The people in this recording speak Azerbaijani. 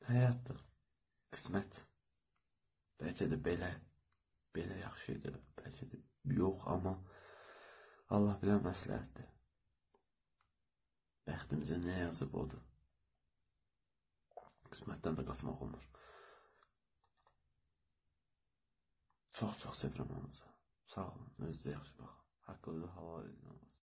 Həyatdır, qismət. Bəlkə də belə yaxşı idi, bəlkə də yox, amma Allah bilən məsləhətdir. Bəxtimizə nə yazıb odur. Qismətdən də qaçmaq olmur. Çox sevirəm hamınızı. Sağ olun, özünüzə yaxşı baxın. Haqqınızı halal edin.